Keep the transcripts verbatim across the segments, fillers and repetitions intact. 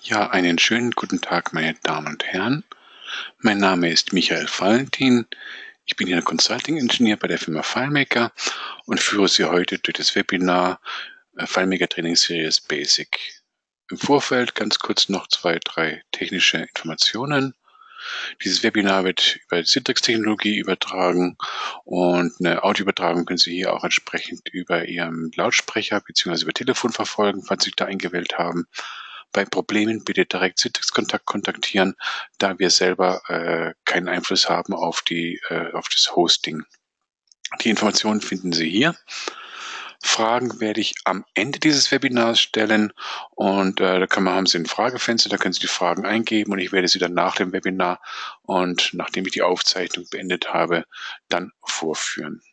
Ja, einen schönen guten Tag, meine Damen und Herren. Mein Name ist Michael Valentin. Ich bin hier Consulting Engineer bei der Firma FileMaker und führe Sie heute durch das Webinar äh, FileMaker Training Series Basic. Im Vorfeld ganz kurz noch zwei, drei technische Informationen. Dieses Webinar wird über Citrix-Technologie übertragen und eine Audioübertragung können Sie hier auch entsprechend über Ihrem Lautsprecher bzw. über Telefon verfolgen, falls Sie sich da eingewählt haben. Bei Problemen bitte direkt Citrix-Kontakt kontaktieren, da wir selber äh, keinen Einfluss haben auf, die, äh, auf das Hosting. Die Informationen finden Sie hier. Fragen werde ich am Ende dieses Webinars stellen und äh, da kann man, haben Sie ein Fragefenster, da können Sie die Fragen eingeben und ich werde sie dann nach dem Webinar und nachdem ich die Aufzeichnung beendet habe, dann vorführen.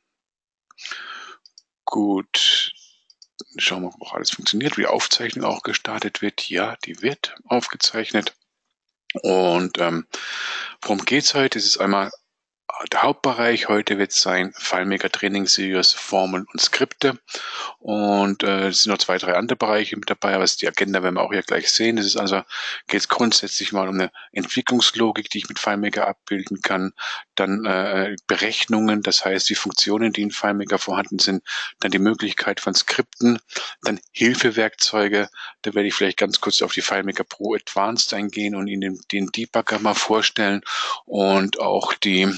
Gut, schauen wir, ob auch alles funktioniert, wie die Aufzeichnung auch gestartet wird. Ja, die wird aufgezeichnet. Und ähm, worum geht es heute? Es ist einmal der Hauptbereich heute wird sein FileMaker Training Series Formeln und Skripte und äh, es sind noch zwei, drei andere Bereiche mit dabei, aber die Agenda werden wir auch hier gleich sehen. Es ist also, geht es grundsätzlich mal um eine Entwicklungslogik, die ich mit FileMaker abbilden kann, dann äh, Berechnungen, das heißt die Funktionen, die in FileMaker vorhanden sind, dann die Möglichkeit von Skripten, dann Hilfewerkzeuge, da werde ich vielleicht ganz kurz auf die FileMaker Pro Advanced eingehen und Ihnen den Debugger mal vorstellen und auch die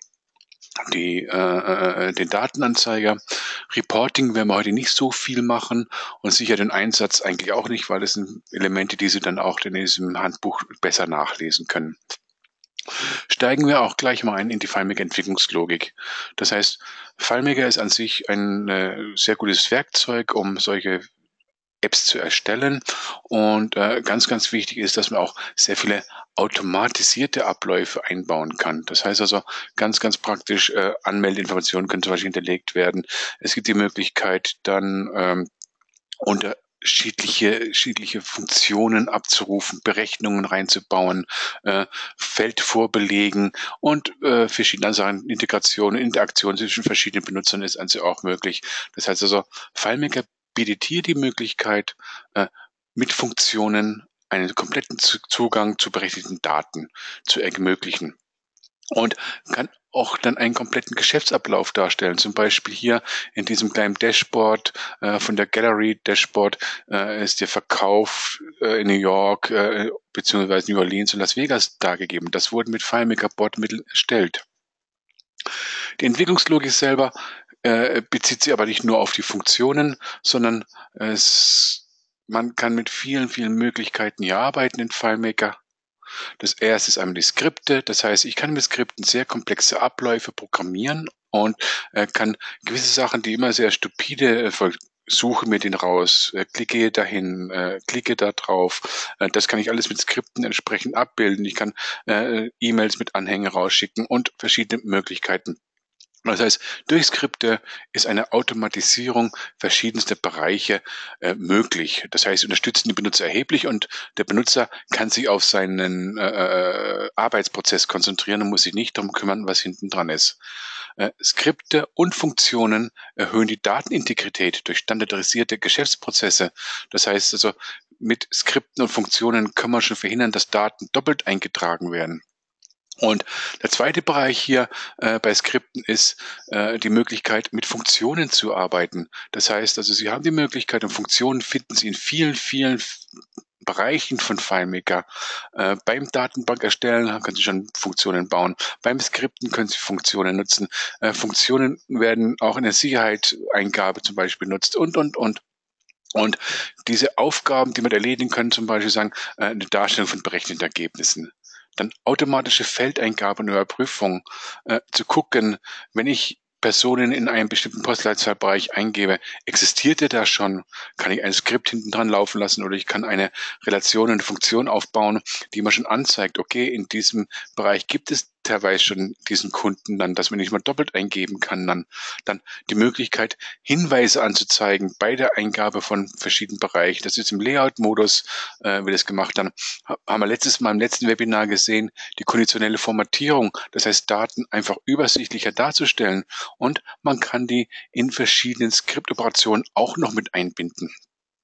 die, äh, den Datenanzeiger. Reporting werden wir heute nicht so viel machen und sicher den Einsatz eigentlich auch nicht, weil das sind Elemente, die Sie dann auch in diesem Handbuch besser nachlesen können. Steigen wir auch gleich mal ein in die FileMaker-Entwicklungslogik. Das heißt, FileMaker ist an sich ein äh, sehr gutes Werkzeug, um solche Apps zu erstellen und äh, ganz, ganz wichtig ist, dass man auch sehr viele automatisierte Abläufe einbauen kann. Das heißt also ganz, ganz praktisch, äh, Anmeldeinformationen können zum Beispiel hinterlegt werden. Es gibt die Möglichkeit, dann ähm, unterschiedliche unterschiedliche Funktionen abzurufen, Berechnungen reinzubauen, äh, Feld vorbelegen und äh, verschiedene Sachen, Integration, Interaktion zwischen verschiedenen Benutzern ist also auch möglich. Das heißt also, FileMaker bietet hier die Möglichkeit, äh, mit Funktionen einen kompletten Zugang zu berechtigten Daten zu ermöglichen und kann auch dann einen kompletten Geschäftsablauf darstellen. Zum Beispiel hier in diesem kleinen Dashboard äh, von der Gallery Dashboard äh, ist der Verkauf äh, in New York äh, beziehungsweise New Orleans und Las Vegas dargegeben. Das wurde mit FileMaker Bordmitteln erstellt. Die Entwicklungslogik selber äh, bezieht sich aber nicht nur auf die Funktionen, sondern es, man kann mit vielen, vielen Möglichkeiten hier arbeiten in FileMaker. Das erste ist einmal die Skripte. Das heißt, ich kann mit Skripten sehr komplexe Abläufe programmieren und äh, kann gewisse Sachen, die immer sehr stupide äh, suche mir den raus, äh, klicke dahin, äh, klicke da drauf. Äh, das kann ich alles mit Skripten entsprechend abbilden. Ich kann äh, E-Mails mit Anhängen rausschicken und verschiedene Möglichkeiten. Das heißt, durch Skripte ist eine Automatisierung verschiedenster Bereiche äh, möglich. Das heißt, unterstützen die Benutzer erheblich und der Benutzer kann sich auf seinen äh, Arbeitsprozess konzentrieren und muss sich nicht darum kümmern, was hinten dran ist. Äh, Skripte und Funktionen erhöhen die Datenintegrität durch standardisierte Geschäftsprozesse. Das heißt also, mit Skripten und Funktionen kann man schon verhindern, dass Daten doppelt eingetragen werden. Und der zweite Bereich hier äh, bei Skripten ist äh, die Möglichkeit, mit Funktionen zu arbeiten. Das heißt also, Sie haben die Möglichkeit, und Funktionen finden Sie in vielen, vielen Bereichen von FileMaker. Äh, beim Datenbank erstellen können Sie schon Funktionen bauen. Beim Skripten können Sie Funktionen nutzen. Äh, Funktionen werden auch in der Sicherheitseingabe zum Beispiel benutzt und, und, und. Und diese Aufgaben, die man erledigen können, zum Beispiel sagen, äh, eine Darstellung von berechneten Ergebnissen. Dann automatische Feldeingabe und Überprüfung, äh, zu gucken, wenn ich Personen in einem bestimmten Postleitzahlbereich eingebe, existiert der da schon? Kann ich ein Skript hinten dran laufen lassen oder ich kann eine Relation, eine Funktion aufbauen, die mir schon anzeigt, okay, in diesem Bereich gibt es teilweise schon diesen Kunden dann, dass man nicht mal doppelt eingeben kann, dann, dann die Möglichkeit, Hinweise anzuzeigen bei der Eingabe von verschiedenen Bereichen. Das ist im Layout-Modus, äh, wir das gemacht haben. Haben wir letztes Mal im letzten Webinar gesehen, die konditionelle Formatierung, das heißt Daten einfach übersichtlicher darzustellen und man kann die in verschiedenen Skriptoperationen auch noch mit einbinden.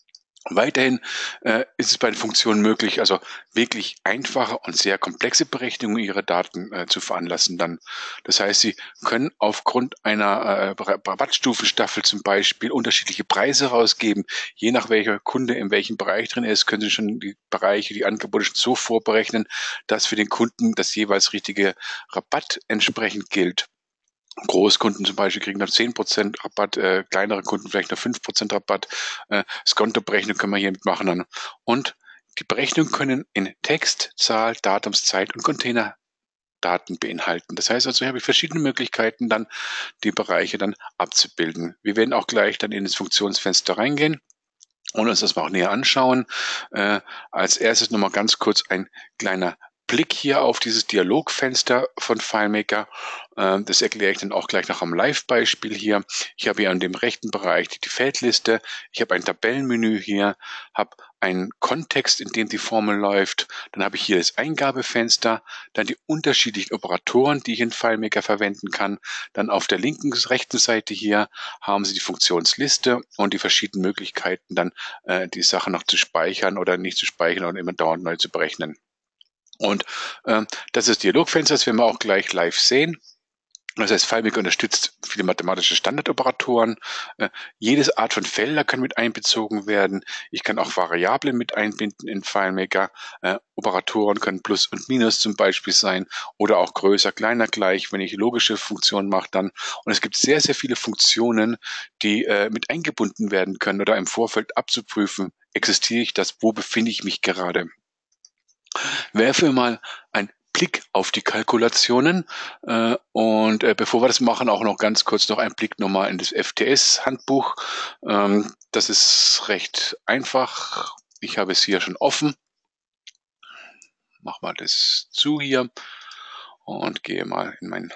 Weiterhin äh, ist es bei den Funktionen möglich, also wirklich einfache und sehr komplexe Berechnungen ihrer Daten äh, zu veranlassen dann. Das heißt, Sie können aufgrund einer äh, Rabattstufenstaffel zum Beispiel unterschiedliche Preise rausgeben. Je nach welcher Kunde in welchem Bereich drin ist, können Sie schon die Bereiche, die Angebote schon so vorberechnen, dass für den Kunden das jeweils richtige Rabatt entsprechend gilt. Großkunden zum Beispiel kriegen dann zehn Prozent Rabatt, äh, kleinere Kunden vielleicht nur fünf Prozent Rabatt. Äh, Skontoberechnung können wir hier mitmachen dann. Und die Berechnungen können in Text, Zahl, Datums, Zeit und Containerdaten beinhalten. Das heißt also, hier habe ich verschiedene Möglichkeiten, dann die Bereiche dann abzubilden. Wir werden auch gleich dann in das Funktionsfenster reingehen und uns das mal auch näher anschauen. Äh, als erstes nochmal ganz kurz ein kleiner Blick hier auf dieses Dialogfenster von FileMaker. Äh, das erkläre ich dann auch gleich noch am Live-Beispiel hier. Ich habe hier in dem rechten Bereich die Feldliste. Ich habe ein Tabellenmenü hier, habe einen Kontext, in dem die Formel läuft. Dann habe ich hier das Eingabefenster, dann die unterschiedlichen Operatoren, die ich in FileMaker verwenden kann. Dann auf der linken, rechten Seite hier haben Sie die Funktionsliste und die verschiedenen Möglichkeiten, dann äh, die Sachen noch zu speichern oder nicht zu speichern und immer dauernd neu zu berechnen. Und äh, das ist Dialogfenster, das werden wir auch gleich live sehen. Das heißt, FileMaker unterstützt viele mathematische Standardoperatoren. Äh, jedes Art von Felder kann mit einbezogen werden. Ich kann auch Variablen mit einbinden in FileMaker. Äh, Operatoren können Plus und Minus zum Beispiel sein oder auch größer, kleiner gleich, wenn ich logische Funktionen mache dann. Und es gibt sehr, sehr viele Funktionen, die äh, mit eingebunden werden können oder im Vorfeld abzuprüfen, existiere ich das, wo befinde ich mich gerade. Werfe mal einen Blick auf die Kalkulationen äh, und äh, bevor wir das machen, auch noch ganz kurz noch ein Blick nochmal in das F T S-Handbuch. Ähm, das ist recht einfach. Ich habe es hier schon offen. Mach mal das zu hier und gehe mal in mein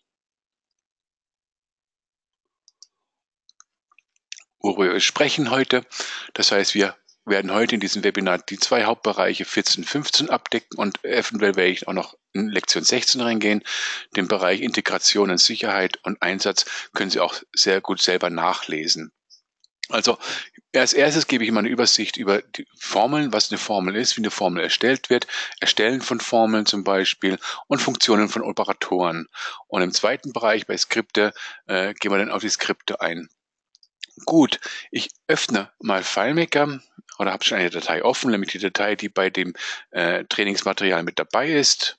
worüber wir sprechen heute. Das heißt, wir werden heute in diesem Webinar die zwei Hauptbereiche vierzehn, fünfzehn abdecken und eventuell werde ich auch noch in Lektion sechzehn reingehen. Den Bereich Integration und Sicherheit und Einsatz können Sie auch sehr gut selber nachlesen. Also als erstes gebe ich mal eine Übersicht über die Formeln, was eine Formel ist, wie eine Formel erstellt wird, Erstellen von Formeln zum Beispiel und Funktionen von Operatoren. Und im zweiten Bereich bei Skripte äh, gehen wir dann auf die Skripte ein. Gut, ich öffne mal FileMaker oder habe schon eine Datei offen, nämlich die Datei, die bei dem äh, Trainingsmaterial mit dabei ist.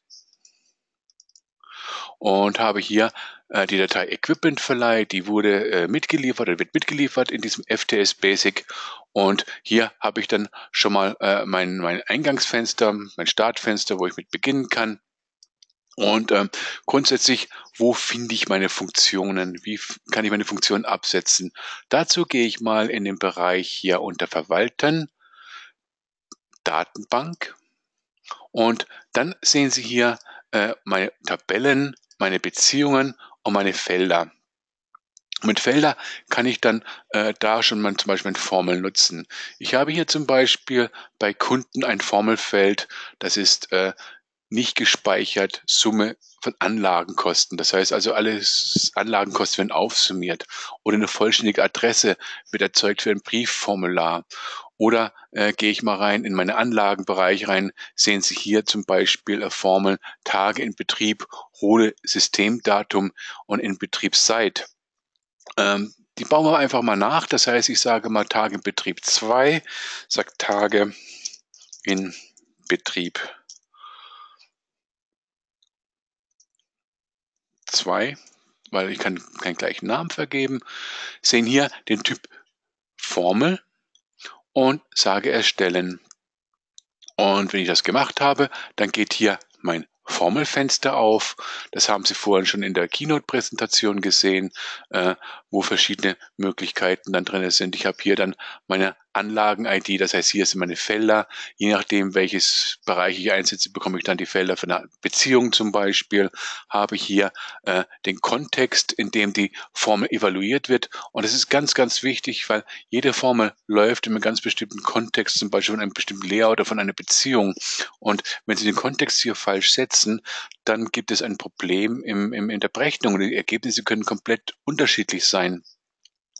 Und habe hier äh, die Datei Equipment Verleih, die wurde äh, mitgeliefert oder wird mitgeliefert in diesem F T S Basic. Und hier habe ich dann schon mal äh, mein, mein Eingangsfenster, mein Startfenster, wo ich mit beginnen kann. Und ähm, grundsätzlich, wo finde ich meine Funktionen? Wie kann ich meine Funktionen absetzen? Dazu gehe ich mal in den Bereich hier unter Verwalten, Datenbank. Und dann sehen Sie hier äh, meine Tabellen, meine Beziehungen und meine Felder. Mit Felder kann ich dann äh, da schon mal zum Beispiel eine Formel nutzen. Ich habe hier zum Beispiel bei Kunden ein Formelfeld, das ist äh, nicht gespeichert, Summe von Anlagenkosten. Das heißt also, alles Anlagenkosten werden aufsummiert. Oder eine vollständige Adresse wird erzeugt für ein Briefformular. Oder äh, gehe ich mal rein in meine Anlagenbereich rein, sehen Sie hier zum Beispiel eine Formel Tage in Betrieb, Rohle Systemdatum und in Betriebszeit. Ähm, die bauen wir einfach mal nach. Das heißt, ich sage mal Tage in Betrieb zwei, sage Tage in Betrieb zwei, weil ich kann keinen gleichen Namen vergeben, sehen hier den Typ Formel und sage erstellen. Und wenn ich das gemacht habe, dann geht hier mein Formelfenster auf. Das haben Sie vorhin schon in der Keynote-Präsentation gesehen, äh, wo verschiedene Möglichkeiten dann drin sind. Ich habe hier dann meine Anlagen-I D, das heißt, hier sind meine Felder. Je nachdem, welches Bereich ich einsetze, bekomme ich dann die Felder für eine Beziehung zum Beispiel. Habe ich hier äh, den Kontext, in dem die Formel evaluiert wird. Und das ist ganz, ganz wichtig, weil jede Formel läuft in einem ganz bestimmten Kontext, zum Beispiel von einem bestimmten Layout oder von einer Beziehung. Und wenn Sie den Kontext hier falsch setzen, dann gibt es ein Problem im, im, in der Berechnung. Die Ergebnisse können komplett unterschiedlich sein.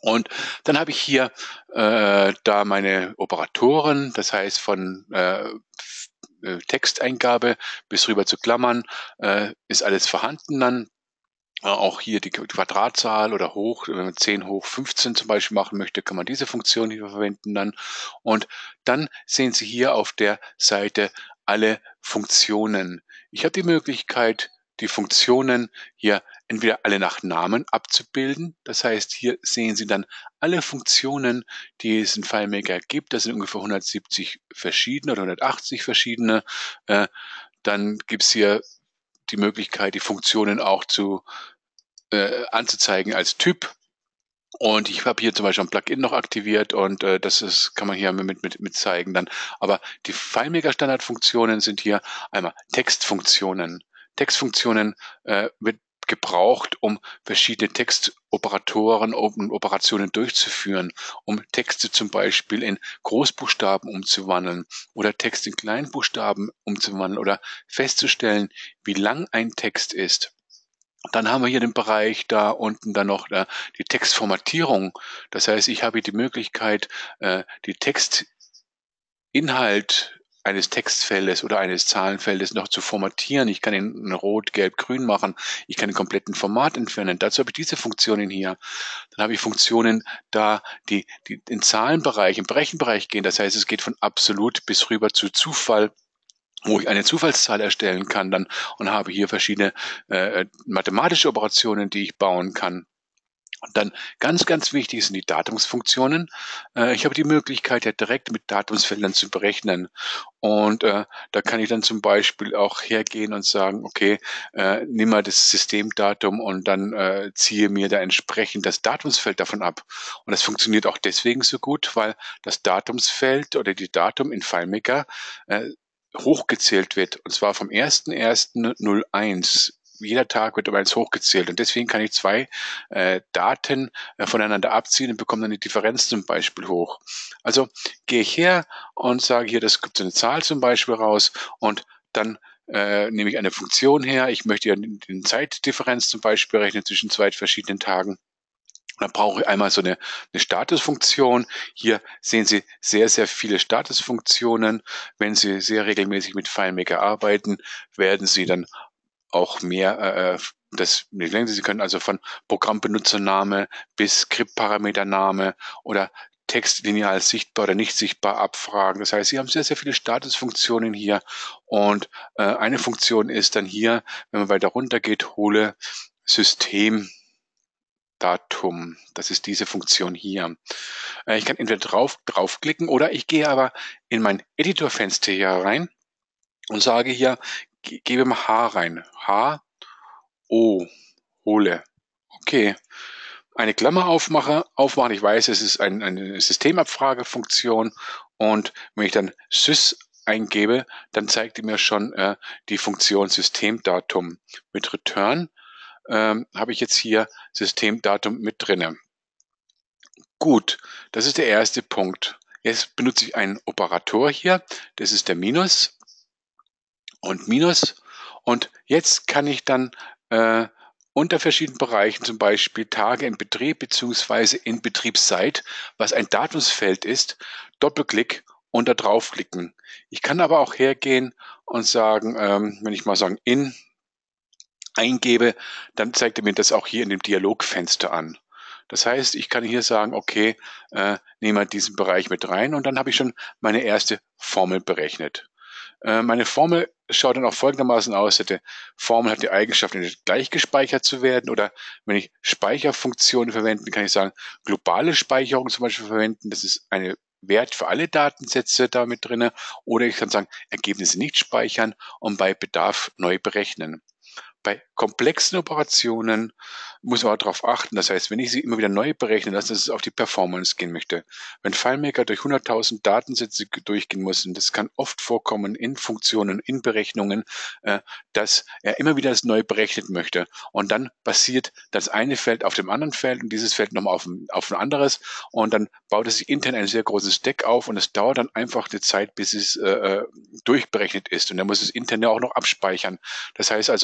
Und dann habe ich hier äh, da meine Operatoren, das heißt von äh, äh, Texteingabe bis rüber zu Klammern, äh, ist alles vorhanden dann. Äh, auch hier die Quadratzahl oder hoch, wenn man zehn hoch fünfzehn zum Beispiel machen möchte, kann man diese Funktion hier verwenden dann. Und dann sehen Sie hier auf der Seite alle Funktionen. Ich habe die Möglichkeit, die Funktionen hier entweder alle nach Namen abzubilden. Das heißt, hier sehen Sie dann alle Funktionen, die es in FileMaker gibt. Das sind ungefähr hundertsiebzig verschiedene oder hundertachtzig verschiedene. Äh, dann gibt es hier die Möglichkeit, die Funktionen auch zu äh, anzuzeigen als Typ. Und ich habe hier zum Beispiel ein Plugin noch aktiviert und äh, das ist, kann man hier mit, mit, mit zeigen dann. Aber die FileMaker Standardfunktionen sind hier einmal Textfunktionen. Textfunktionen äh, wird gebraucht, um verschiedene Textoperatoren und Operationen durchzuführen, um Texte zum Beispiel in Großbuchstaben umzuwandeln oder Text in Kleinbuchstaben umzuwandeln oder festzustellen, wie lang ein Text ist. Dann haben wir hier den Bereich da unten dann noch äh, die Textformatierung. Das heißt, ich habe hier die Möglichkeit, äh, die Textinhalt eines Textfeldes oder eines Zahlenfeldes noch zu formatieren. Ich kann ihn rot, gelb, grün machen. Ich kann den kompletten Format entfernen. Dazu habe ich diese Funktionen hier. Dann habe ich Funktionen da, die, die in Zahlenbereich, im Brechenbereich gehen. Das heißt, es geht von absolut bis rüber zu Zufall, wo ich eine Zufallszahl erstellen kann dann und habe hier verschiedene äh, mathematische Operationen, die ich bauen kann. Und dann ganz, ganz wichtig sind die Datumsfunktionen. Äh, ich habe die Möglichkeit, ja direkt mit Datumsfeldern zu berechnen. Und äh, da kann ich dann zum Beispiel auch hergehen und sagen, okay, äh, nimm mal das Systemdatum und dann äh, ziehe mir da entsprechend das Datumsfeld davon ab. Und das funktioniert auch deswegen so gut, weil das Datumsfeld oder die Datum in FileMaker äh, hochgezählt wird. Und zwar vom ersten ersten null eins. Jeder Tag wird um eins hochgezählt. Und deswegen kann ich zwei äh, Daten äh, voneinander abziehen und bekomme dann die Differenz zum Beispiel hoch. Also gehe ich her und sage hier, das gibt so eine Zahl zum Beispiel raus und dann äh, nehme ich eine Funktion her. Ich möchte ja die Zeitdifferenz zum Beispiel rechnen zwischen zwei verschiedenen Tagen. Da brauche ich einmal so eine, eine Statusfunktion. Hier sehen Sie sehr, sehr viele Statusfunktionen. Wenn Sie sehr regelmäßig mit FileMaker arbeiten, werden Sie dann auch mehr, äh, das, Sie können also von Programmbenutzername bis Skriptparametername oder Text lineal sichtbar oder nicht sichtbar abfragen. Das heißt, Sie haben sehr, sehr viele Statusfunktionen hier. Und äh, eine Funktion ist dann hier, wenn man weiter runter geht, hole System Datum. Das ist diese Funktion hier. Äh, ich kann entweder drauf, draufklicken oder ich gehe aber in mein Editorfenster hier rein und sage hier, ge gebe mal H rein. H, O, hole. Okay. Eine Klammer aufmache, aufmachen. Ich weiß, es ist ein, eine Systemabfragefunktion und wenn ich dann sys eingebe, dann zeigt er mir schon äh, die Funktion Systemdatum. Mit Return ähm, habe ich jetzt hier Systemdatum mit drinne. Gut, das ist der erste Punkt. Jetzt benutze ich einen Operator hier, das ist der Minus und Minus. Und jetzt kann ich dann äh, unter verschiedenen Bereichen, zum Beispiel Tage im Betrieb bzw. in Betriebszeit, was ein Datumsfeld ist, Doppelklick und da draufklicken. Ich kann aber auch hergehen und sagen, ähm, wenn ich mal sagen in eingebe, dann zeigt er mir das auch hier in dem Dialogfenster an. Das heißt, ich kann hier sagen, okay, äh, nehme mal diesen Bereich mit rein und dann habe ich schon meine erste Formel berechnet. Äh, meine Formel schaut dann auch folgendermaßen aus. Die Formel hat die Eigenschaft, gleich gespeichert zu werden oder wenn ich Speicherfunktionen verwende, kann ich sagen, globale Speicherung zum Beispiel verwenden. Das ist eine Wert für alle Datensätze da mit drin. Oder ich kann sagen, Ergebnisse nicht speichern und bei Bedarf neu berechnen. Bei komplexen Operationen muss man auch darauf achten. Das heißt, wenn ich sie immer wieder neu berechnen lasse, dass es auf die Performance gehen möchte. Wenn FileMaker durch hunderttausend Datensätze durchgehen muss, und das kann oft vorkommen in Funktionen, in Berechnungen, äh, dass er immer wieder das neu berechnet möchte. Und dann basiert das eine Feld auf dem anderen Feld und dieses Feld nochmal auf ein, auf ein anderes. Und dann baut es sich intern ein sehr großes Stack auf und es dauert dann einfach eine Zeit, bis es äh, durchberechnet ist. Und dann muss es intern ja auch noch abspeichern. Das heißt also,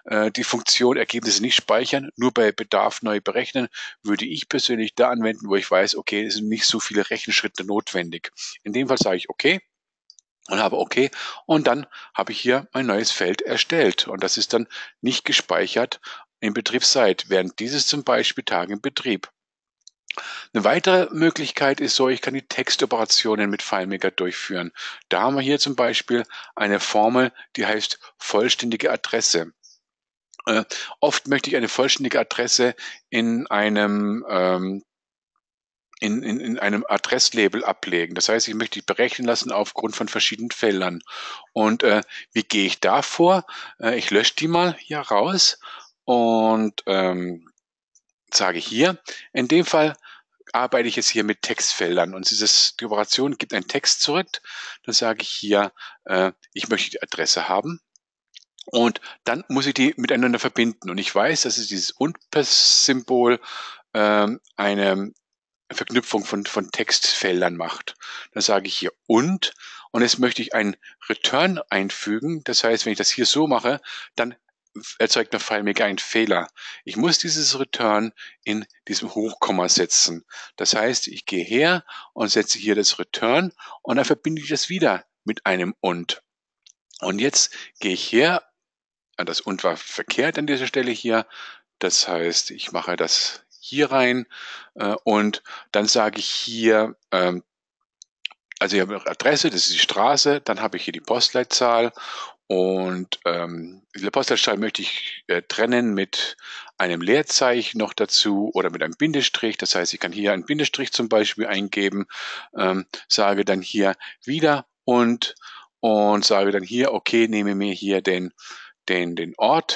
äh, die Funktion Ergebnisse nicht speichern, nur bei Bedarf neu berechnen, würde ich persönlich da anwenden, wo ich weiß, okay, es sind nicht so viele Rechenschritte notwendig. In dem Fall sage ich okay und habe okay und dann habe ich hier mein neues Feld erstellt und das ist dann nicht gespeichert in Betriebszeit, während dieses zum Beispiel Tage im Betrieb. Eine weitere Möglichkeit ist so, ich kann die Textoperationen mit FileMaker durchführen. Da haben wir hier zum Beispiel eine Formel, die heißt vollständige Adresse. Äh, oft möchte ich eine vollständige Adresse in einem ähm, in, in, in einem Adresslabel ablegen. Das heißt, ich möchte die berechnen lassen aufgrund von verschiedenen Feldern. Und äh, wie gehe ich da vor? Äh, ich lösche die mal hier raus und ähm, sage hier, in dem Fall arbeite ich jetzt hier mit Textfeldern und dieses, die Operation gibt einen Text zurück. Dann sage ich hier, äh, ich möchte die Adresse haben und dann muss ich die miteinander verbinden. Und ich weiß, dass es dieses Und-Symbol ähm, eine Verknüpfung von, von Textfeldern macht. Dann sage ich hier und und jetzt möchte ich einen Return einfügen. Das heißt, wenn ich das hier so mache, dann erzeugt der FileMaker einen Fehler. Ich muss dieses Return in diesem Hochkomma setzen. Das heißt, ich gehe her und setze hier das Return und dann verbinde ich das wieder mit einem und. Und jetzt gehe ich her, das und war verkehrt an dieser Stelle hier. Das heißt, ich mache das hier rein äh, und dann sage ich hier, ähm, also ich habe eine Adresse, das ist die Straße, dann habe ich hier die Postleitzahl und ähm, die Postleitzahl möchte ich äh, trennen mit einem Leerzeichen noch dazu oder mit einem Bindestrich. Das heißt, ich kann hier einen Bindestrich zum Beispiel eingeben, ähm, sage dann hier wieder und und sage dann hier, okay, nehme mir hier den, den, den Ort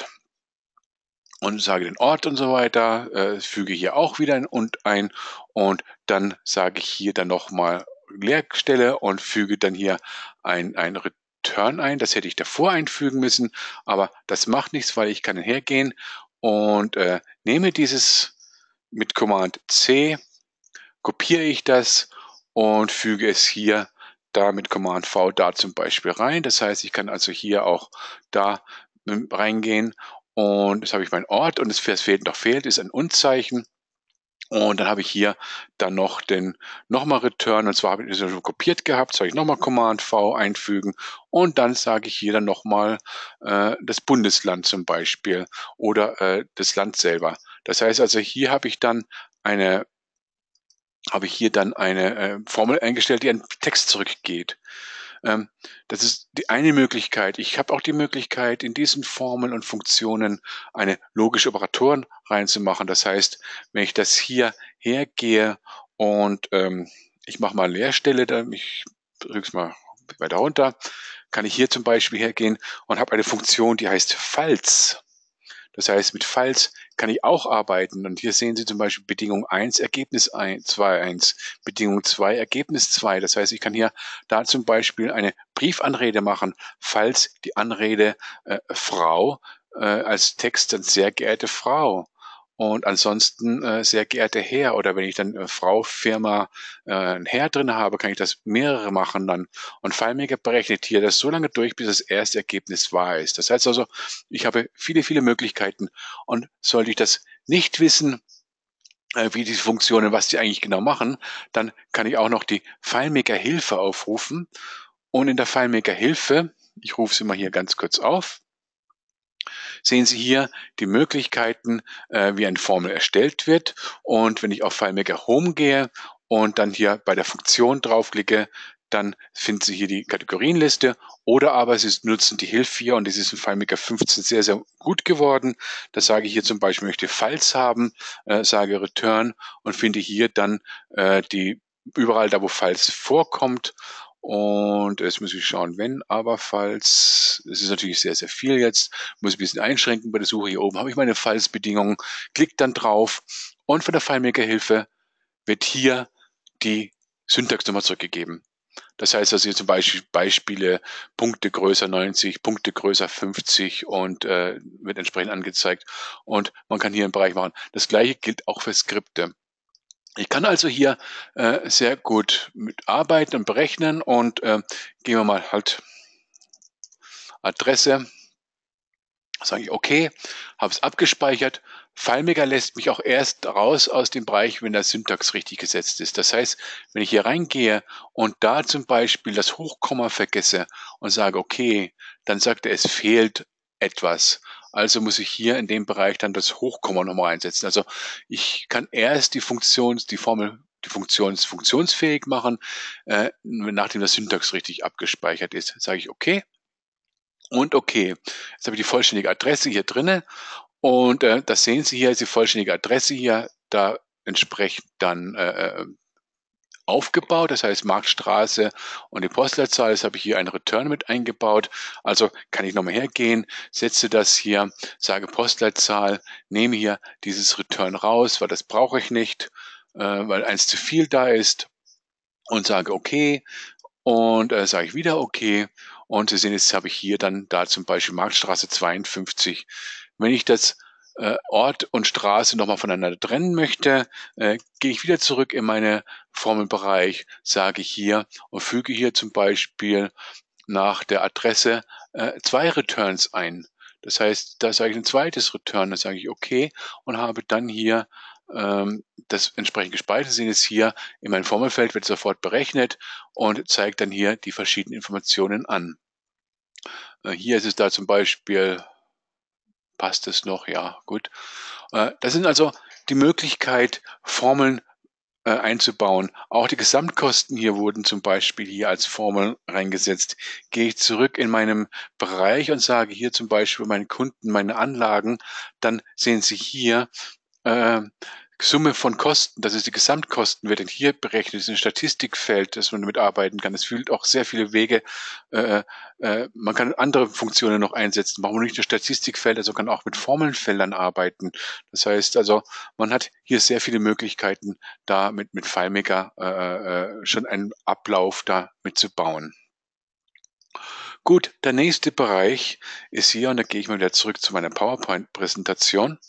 und sage den Ort und so weiter, äh, füge hier auch wieder ein und ein und dann sage ich hier dann nochmal Leerstelle und füge dann hier ein, ein Return ein. Das hätte ich davor einfügen müssen, aber das macht nichts, weil ich kann hergehen und äh, nehme dieses mit Command C, kopiere ich das und füge es hier da mit Command V da zum Beispiel rein. Das heißt, ich kann also hier auch da reingehen und jetzt habe ich meinen Ort und es fehlt noch fehlt, ist ein Und-Zeichen. Und dann habe ich hier dann noch den nochmal Return und zwar habe ich das schon kopiert gehabt, soll ich nochmal Command V einfügen und dann sage ich hier dann nochmal äh, das Bundesland zum Beispiel oder äh, das Land selber. Das heißt also, hier habe ich dann eine habe ich hier dann eine äh, Formel eingestellt, die einen Text zurückgeht. Ähm, das ist die eine Möglichkeit. Ich habe auch die Möglichkeit, in diesen Formeln und Funktionen eine logische Operatoren reinzumachen. Das heißt, wenn ich das hier hergehe und ähm, ich mache mal Leerstelle, dann ich drücke es mal weiter runter, kann ich hier zum Beispiel hergehen und habe eine Funktion, die heißt falls. Das heißt, mit falls kann ich auch arbeiten. Und hier sehen Sie zum Beispiel Bedingung eins, Ergebnis zwei, eins, Bedingung zwei, Ergebnis zwei. Das heißt, ich kann hier da zum Beispiel eine Briefanrede machen, falls die Anrede äh, Frau äh, als Text dann sehr geehrte Frau. Und ansonsten äh, sehr geehrte Herr oder wenn ich dann äh, Frau, Firma, äh, ein Herr drin habe, kann ich das mehrere machen dann. Und FileMaker berechnet hier das so lange durch, bis das erste Ergebnis wahr ist. Das heißt also, ich habe viele, viele Möglichkeiten und sollte ich das nicht wissen, äh, wie diese Funktionen, was die eigentlich genau machen, dann kann ich auch noch die FileMaker-Hilfe aufrufen. Und in der FileMaker-Hilfe, ich rufe sie mal hier ganz kurz auf, sehen Sie hier die Möglichkeiten, äh, wie eine Formel erstellt wird. Und wenn ich auf FileMaker Home gehe und dann hier bei der Funktion draufklicke, dann finden Sie hier die Kategorienliste oder aber Sie nutzen die Hilfe hier und das ist in FileMaker fünfzehn sehr, sehr gut geworden. Da sage ich hier zum Beispiel, ich möchte Falls haben, äh, sage Return und finde hier dann äh, die überall da, wo Falls vorkommt. Und jetzt muss ich schauen, wenn, aber falls, es ist natürlich sehr, sehr viel jetzt, muss ich ein bisschen einschränken bei der Suche. Hier oben habe ich meine Fallsbedingungen, klick dann drauf und von der FileMaker-Hilfe wird hier die Syntaxnummer zurückgegeben. Das heißt also hier zum Beispiel Beispiele, Punkte größer neunzig, Punkte größer fünfzig und äh, wird entsprechend angezeigt. Und man kann hier einen Bereich machen. Das gleiche gilt auch für Skripte. Ich kann also hier äh, sehr gut mitarbeiten und berechnen und äh, gehen wir mal halt Adresse Sage ich, okay, habe es abgespeichert. FileMaker lässt mich auch erst raus aus dem Bereich, wenn der Syntax richtig gesetzt ist. Das heißt, wenn ich hier reingehe und da zum Beispiel das Hochkomma vergesse und sage, okay, dann sagt er, es fehlt etwas. Also muss ich hier in dem Bereich dann das Hochkomma nochmal einsetzen. Also ich kann erst die Funktions, die Formel, die Funktion funktionsfähig machen, äh, nachdem das Syntax richtig abgespeichert ist. Sage ich, okay. Und okay, jetzt habe ich die vollständige Adresse hier drinne und äh, das sehen Sie hier, ist die vollständige Adresse hier, da entsprechend dann äh, aufgebaut, das heißt Marktstraße und die Postleitzahl, das habe ich hier einen Return mit eingebaut, also kann ich nochmal hergehen, setze das hier, sage Postleitzahl, nehme hier dieses Return raus, weil das brauche ich nicht, äh, weil eins zu viel da ist und sage okay. Und äh, sage ich wieder okay. Und Sie sehen, jetzt habe ich hier dann da zum Beispiel Marktstraße zweiundfünfzig. Wenn ich das äh, Ort und Straße nochmal voneinander trennen möchte, äh, gehe ich wieder zurück in meine Formelbereich, sage hier und füge hier zum Beispiel nach der Adresse äh, zwei Returns ein. Das heißt, da sage ich ein zweites Return, da sage ich okay und habe dann hier ähm, das entsprechend gespeichert. Sie sehen es hier in meinem Formelfeld, wird sofort berechnet und zeigt dann hier die verschiedenen Informationen an. Äh, hier ist es da zum Beispiel, passt es noch? Ja, gut. Äh, das sind also die Möglichkeit, Formeln äh, einzubauen. Auch die Gesamtkosten hier wurden zum Beispiel hier als Formel reingesetzt. Gehe ich zurück in meinem Bereich und sage hier zum Beispiel meinen Kunden, meine Anlagen, dann sehen Sie hier äh, Summe von Kosten, das ist die Gesamtkosten, wird dann hier berechnet, das ist ein Statistikfeld, das man damit arbeiten kann. Es fühlt auch sehr viele Wege. Äh, äh, man kann andere Funktionen noch einsetzen. Braucht man nicht nur Statistikfelder, also kann auch mit Formelfeldern arbeiten. Das heißt also, man hat hier sehr viele Möglichkeiten, da mit, mit FileMaker äh, äh, schon einen Ablauf da mitzubauen. Gut, der nächste Bereich ist hier, und da gehe ich mal wieder zurück zu meiner PowerPoint-Präsentation,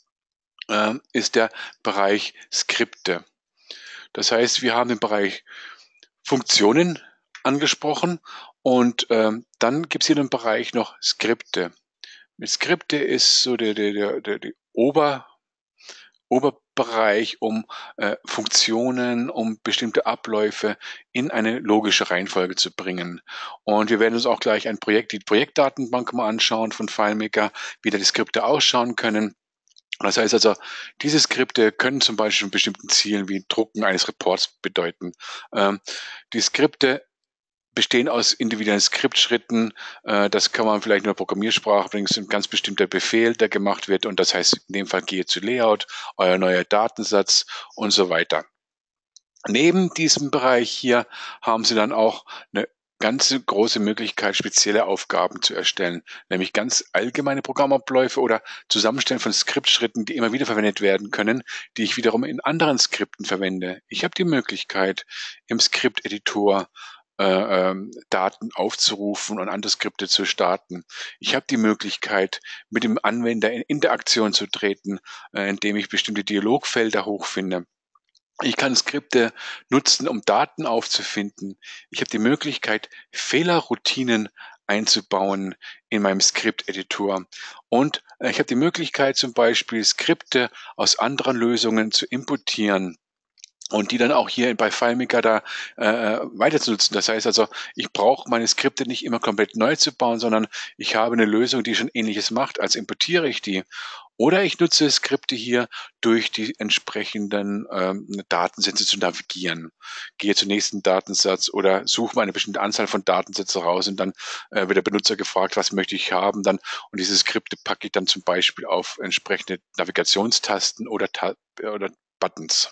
äh, ist der Bereich Skripte. Das heißt, wir haben den Bereich Funktionen angesprochen und ähm, dann gibt es hier den Bereich noch Skripte. Mit Skripte ist so der, der, der, der, der Ober, Oberbereich, um äh, Funktionen, um bestimmte Abläufe in eine logische Reihenfolge zu bringen. Und wir werden uns auch gleich ein Projekt, die Projektdatenbank mal anschauen von FileMaker, wie da die Skripte ausschauen können. Das heißt also, diese Skripte können zum Beispiel bestimmten Zielen wie Drucken eines Reports bedeuten. Ähm, die Skripte bestehen aus individuellen Skriptschritten. Äh, das kann man vielleicht in der Programmiersprache bringen. Es ist ein ganz bestimmter Befehl, der gemacht wird. Und das heißt, in dem Fall gehe zu Layout, euer neuer Datensatz und so weiter. Neben diesem Bereich hier haben Sie dann auch eine ganze große Möglichkeit, spezielle Aufgaben zu erstellen, nämlich ganz allgemeine Programmabläufe oder Zusammenstellen von Skriptschritten, die immer wieder verwendet werden können, die ich wiederum in anderen Skripten verwende. Ich habe die Möglichkeit, im Skripteditor äh, ähm, Daten aufzurufen und andere Skripte zu starten. Ich habe die Möglichkeit, mit dem Anwender in Interaktion zu treten, äh, indem ich bestimmte Dialogfelder hochfinde. Ich kann Skripte nutzen, um Daten aufzufinden. Ich habe die Möglichkeit, Fehlerroutinen einzubauen in meinem Skripteditor. Und äh, ich habe die Möglichkeit, zum Beispiel Skripte aus anderen Lösungen zu importieren und die dann auch hier bei FileMaker da äh, weiter zu nutzen. Das heißt also, ich brauche meine Skripte nicht immer komplett neu zu bauen, sondern ich habe eine Lösung, die schon Ähnliches macht, als importiere ich die. Oder ich nutze Skripte hier, durch die entsprechenden ähm, Datensätze zu navigieren. Gehe zum nächsten Datensatz oder suche mal eine bestimmte Anzahl von Datensätzen raus und dann äh, wird der Benutzer gefragt, was möchte ich haben, dann und diese Skripte packe ich dann zum Beispiel auf entsprechende Navigationstasten oder, Ta oder Buttons.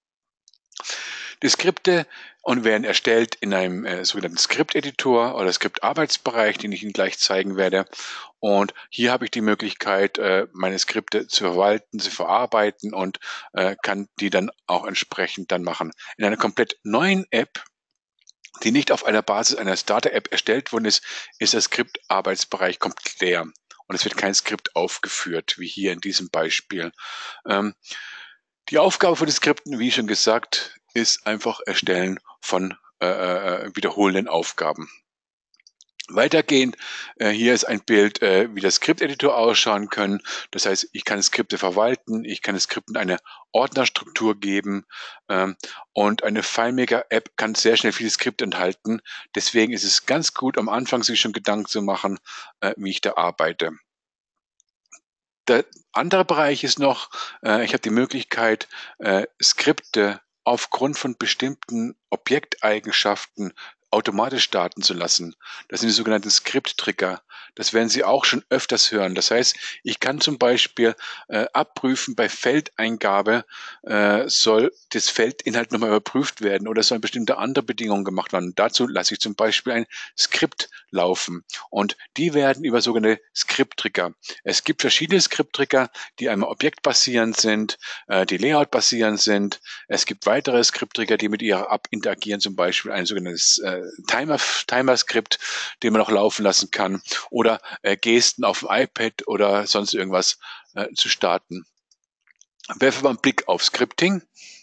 Die Skripte und werden erstellt in einem äh, sogenannten Skripteditor oder Skriptarbeitsbereich, den ich Ihnen gleich zeigen werde. Und hier habe ich die Möglichkeit, äh, meine Skripte zu verwalten, zu verarbeiten und äh, kann die dann auch entsprechend dann machen. In einer komplett neuen App, die nicht auf einer Basis einer Starter-App erstellt worden ist, ist der Skriptarbeitsbereich komplett leer. Und es wird kein Skript aufgeführt, wie hier in diesem Beispiel. Ähm, die Aufgabe von den Skripten, wie schon gesagt, ist einfach Erstellen von äh, äh, wiederholenden Aufgaben. Weitergehend, äh, hier ist ein Bild, äh, wie der Skripteditor ausschauen können. Das heißt, ich kann Skripte verwalten, ich kann Skripten eine Ordnerstruktur geben, ähm, und eine FileMaker-App kann sehr schnell viele Skripte enthalten. Deswegen ist es ganz gut, am Anfang sich schon Gedanken zu machen, äh, wie ich da arbeite. Der andere Bereich ist noch, äh, ich habe die Möglichkeit, äh, Skripte aufgrund von bestimmten Objekteigenschaften automatisch starten zu lassen. Das sind die sogenannten Skript-Trigger. Das werden Sie auch schon öfters hören. Das heißt, ich kann zum Beispiel äh, abprüfen, bei Feldeingabe äh, soll das Feldinhalt nochmal überprüft werden oder sollen bestimmte andere Bedingungen gemacht werden. Dazu lasse ich zum Beispiel ein Skript laufen und die werden über sogenannte Skript-Trigger. Es gibt verschiedene Skript-Trigger, die einmal objektbasierend sind, äh, die Layout-basierend sind. Es gibt weitere Skript-Trigger, die mit ihrer App interagieren, zum Beispiel ein sogenanntes äh, Timer, Timer-Skript, den man auch laufen lassen kann, oder äh, Gesten auf dem iPad oder sonst irgendwas äh, zu starten. Werfen wir einen Blick auf Scripting.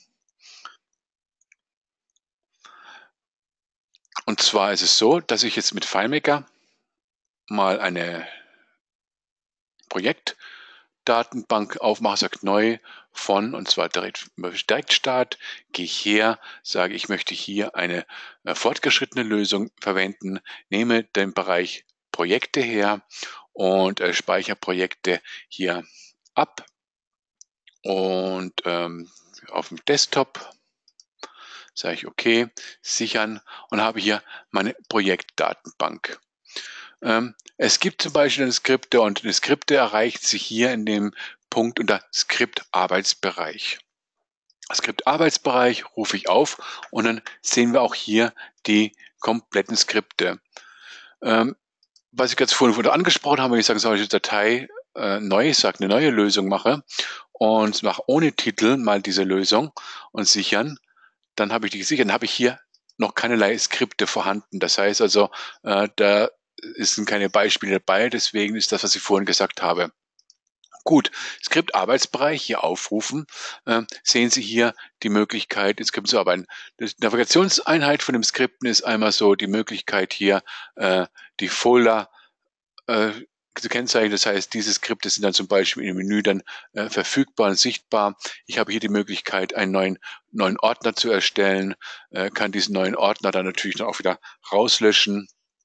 Und zwar ist es so, dass ich jetzt mit FileMaker mal eine Projektdatenbank aufmache, sage neu von, und zwar direkt Direktstart, gehe ich her, sage, ich möchte hier eine äh, fortgeschrittene Lösung verwenden, nehme den Bereich Projekte her und äh, speichere Projekte hier ab und ähm, auf dem Desktop sage ich okay, sichern und habe hier meine Projektdatenbank. Ähm, es gibt zum Beispiel eine Skripte und eine Skripte erreicht sich hier in dem Punkt unter Skriptarbeitsbereich. Skriptarbeitsbereich rufe ich auf und dann sehen wir auch hier die kompletten Skripte. Ähm, was ich ganz vorhin angesprochen habe, wenn ich sage, solche Datei äh, neu, ich sage eine neue Lösung mache und mache ohne Titel mal diese Lösung und sichern, dann habe ich die gesichert, dann habe ich hier noch keinerlei Skripte vorhanden. Das heißt also, äh, da sind keine Beispiele dabei, deswegen ist das, was ich vorhin gesagt habe. Gut, Skriptarbeitsbereich hier aufrufen, äh, sehen Sie hier die Möglichkeit, in Skripten zu arbeiten. Die Navigationseinheit von dem Skripten ist einmal so die Möglichkeit hier, äh, die Folder äh, zu kennzeichnen. Das heißt, diese Skripte sind dann zum Beispiel im Menü dann äh, verfügbar und sichtbar. Ich habe hier die Möglichkeit, einen neuen, neuen Ordner zu erstellen, äh, kann diesen neuen Ordner dann natürlich dann auch wieder rauslöschen.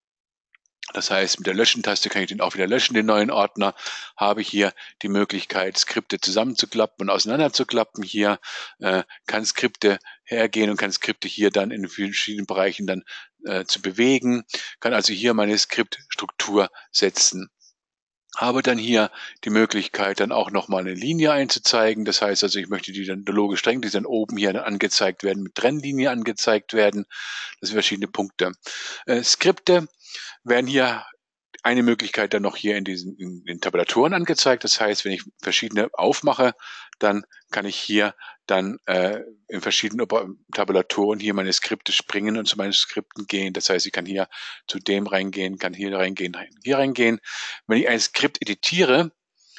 Das heißt, mit der Löschen-Taste kann ich den auch wieder löschen, den neuen Ordner. Habe ich hier die Möglichkeit, Skripte zusammenzuklappen und auseinanderzuklappen. Hier äh, kann Skripte hergehen und kann Skripte hier dann in verschiedenen Bereichen dann äh, zu bewegen. Kann also hier meine Skriptstruktur setzen. Habe dann hier die Möglichkeit, dann auch nochmal eine Linie einzuzeigen. Das heißt also, ich möchte die dann logisch streng, die dann oben hier angezeigt werden, mit Trennlinie angezeigt werden. Das sind verschiedene Punkte. Äh, Skripte werden hier eine Möglichkeit dann noch hier in diesen in den Tabulatoren angezeigt. Das heißt, wenn ich verschiedene aufmache, dann kann ich hier dann äh, in verschiedenen Tabulatoren hier meine Skripte springen und zu meinen Skripten gehen. Das heißt, ich kann hier zu dem reingehen, kann hier reingehen, hier reingehen. Wenn ich ein Skript editiere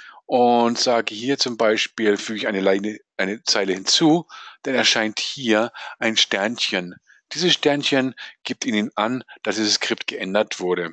und sage hier zum Beispiel, füge ich eine, Leine, eine Zeile hinzu, dann erscheint hier ein Sternchen. Dieses Sternchen gibt Ihnen an, dass dieses Skript geändert wurde.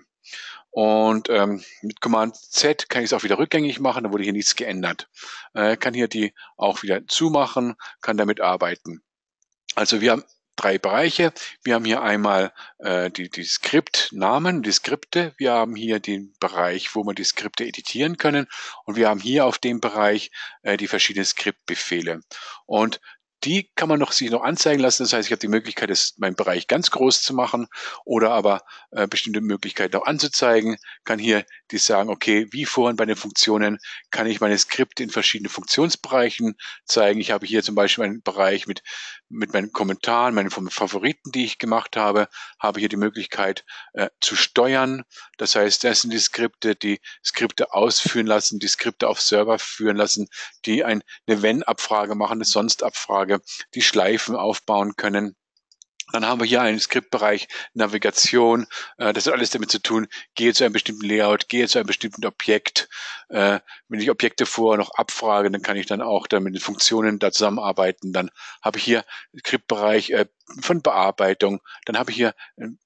Und ähm, mit Command Z kann ich es auch wieder rückgängig machen, da wurde hier nichts geändert. Äh, kann hier die auch wieder zumachen, kann damit arbeiten. Also wir haben drei Bereiche. Wir haben hier einmal äh, die, die Skriptnamen, die Skripte. Wir haben hier den Bereich, wo wir die Skripte editieren können. Und wir haben hier auf dem Bereich äh, die verschiedenen Skriptbefehle. Und die kann man noch sich noch anzeigen lassen. Das heißt, ich habe die Möglichkeit, das, meinen Bereich ganz groß zu machen oder aber äh, bestimmte Möglichkeiten auch anzuzeigen. Kann hier die sagen, okay, wie vorhin bei den Funktionen kann ich meine Skripte in verschiedenen Funktionsbereichen zeigen. Ich habe hier zum Beispiel einen Bereich mit, mit meinen Kommentaren, meinen Favoriten, die ich gemacht habe, habe hier die Möglichkeit äh, zu steuern. Das heißt, das sind die Skripte, die Skripte ausführen lassen, die Skripte auf Server führen lassen, die ein, eine Wenn-Abfrage machen, eine Sonst-Abfrage, die Schleifen aufbauen können. Dann haben wir hier einen Skriptbereich Navigation. Äh, das hat alles damit zu tun, gehe zu einem bestimmten Layout, gehe zu einem bestimmten Objekt. Äh, wenn ich Objekte vorher noch abfrage, dann kann ich dann auch dann mit den Funktionen da zusammenarbeiten. Dann habe ich hier Skriptbereich äh, von Bearbeitung. Dann habe ich hier einen